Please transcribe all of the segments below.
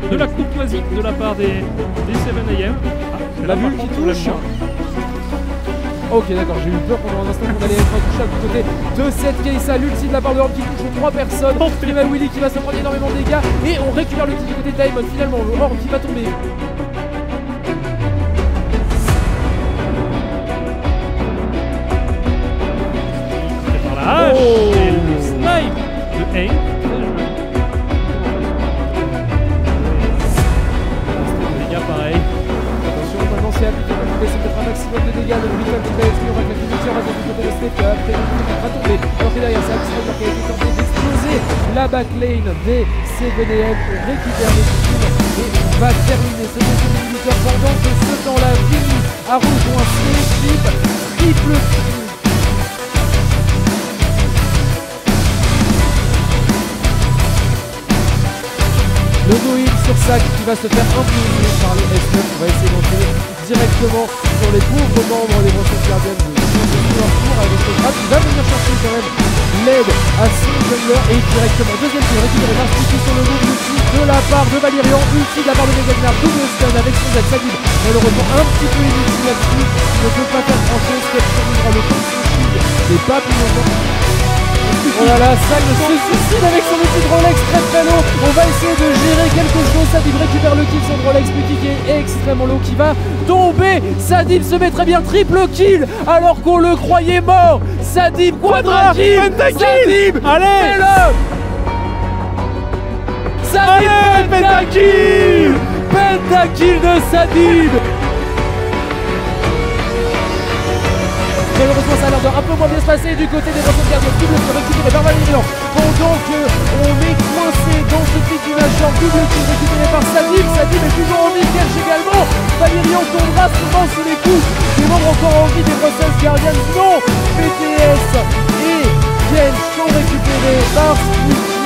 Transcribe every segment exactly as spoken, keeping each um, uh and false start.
de la courtoisie de la part des, des sept A M. Ah, la vue qui touche. Ok, d'accord, j'ai eu peur pendant un instant qu'on allait être intouchable du côté de cette Kai'Sa. L'ulti de la part de Orb qui touche trois personnes. Primal Willy qui va se prendre énormément de dégâts. Et on récupère l'ulti du côté de Diamond. Finalement, Orb qui va tomber. Par la hache oh. Et le snipe de Aim. Pareil. Attention, maintenant c'est appliqué comme il essaie de mettre un maximum de dégâts. Le recall de K S P, on voit que la finition va du côté de Snake après le coup va tomber. Alors que derrière, c'est Axelover qui a été tenté d'exploser la backlane des sept A M. On récupère le kill et on va terminer ce deuxième minuteur pendant que ce temps-là, Vini a rejoint son équipe. Triple kill. Le no-hit sur Sac qui va se faire imploser par les S neuf. On va essayer d'entrer directement sur les pauvres membres des Bronze Guardians de leur tour avec ce grab. Il va venir chercher quand même l'aide à son jungler et directement deuxième tour récupéré par Sticky sur le move ulti de la part de Valérian, ulti de la part de Megagnar, double stun avec son Z. Sadib malheureusement un petit peu inutile là-dessus, il ne peut pas faire grand chose. Step survivra le temps de son shield et pas plus longtemps. Oh là là, Sac se suicide avec son outil de Rolex très très low. On va essayer de gérer quelque chose. Sadib récupère le kill sur le Rolex, petit qui est extrêmement low qui va tomber. Sadib se met très bien, triple kill alors qu'on le croyait mort. Sadib quadra kill. Sadib, allez le Sadib pentakill. Pentakill de Sadib. Malheureusement ça a l'air de un peu moins bien se passer du côté des Bronze Guardians. Double kill récupéré par Valérian pendant qu'on est coincé dans ce pic du Major. Double kill récupéré par Sadib. Sadib est toujours en vie, cache également. Valérian tombera souvent sous les coups des membres encore en vie des Bronze Guardians. Non, P T S et Ken sont récupérés par Squeaky.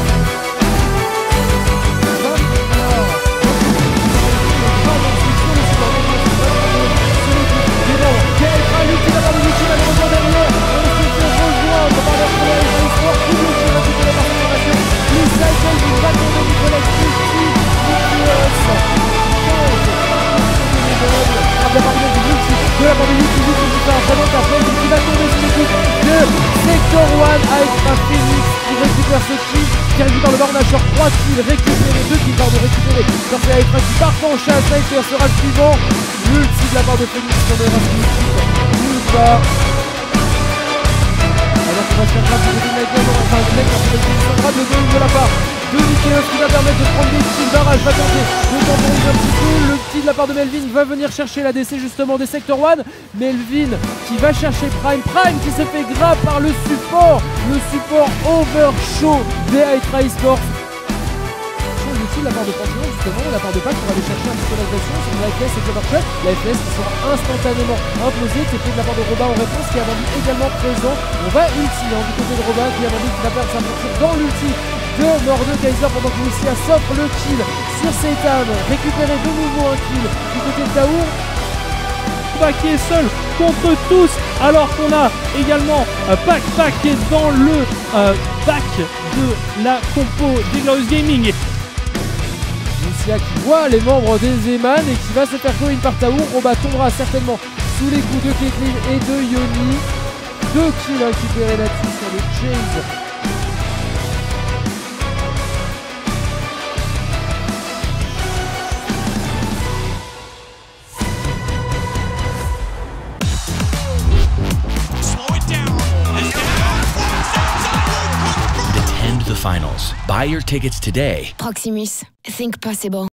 De la part de YouTube qui fait un très bon carton qui va tomber sur l'équipe de Sector un avec un Phoenix qui récupère ce kill qui récupère le Barnacheur, trois kills récupérés, deux kills pardon récupérés par C A F qui part en chasse. Sniper sera le suivant, l'ulti de la part de Phoenix qui en est un nulle part. Alors qu'on va se faire grave du côté de Nightmare, enfin le mec qui a fait le grave de deux de la part de Nikéos qui va permettre de prendre des kills. Barrage va tenter de temporiser un petit peu. Le petit de la part de Melvin va venir chercher la D C justement des Sector un. Melvin qui va chercher Prime. Prime qui se fait grab par le support. Le support overshow des Hydra Esports. De la part de Panthéon justement, de la part de Pac pour aller chercher un petit peu l'agression sur la F S et Clever Shot. La F S qui sera instantanément implosée, c'est fait de la part de Robin en réponse qui a vendu également présent. On va ulti hein, du côté de Robin qui a vendu qui va perdre sa voiture dans l'ulti de Mordeux Kaiser pendant que Lucia s'offre le kill sur Satan. Récupérer de nouveau un kill du côté de Taour. Qui est seul contre tous alors qu'on a également euh, Pac Pac qui est dans le euh, bac de la compo des Glorious Gaming. Lucia qui voit les membres des Zeman et qui va se faire call-in par Taour. Roba tombera certainement sous les coups de Caitlyn et de Yoni. Deux kills récupérés là-dessus sur le Chase. Attend the finals. Buy your tickets today. Proximus. Think possible.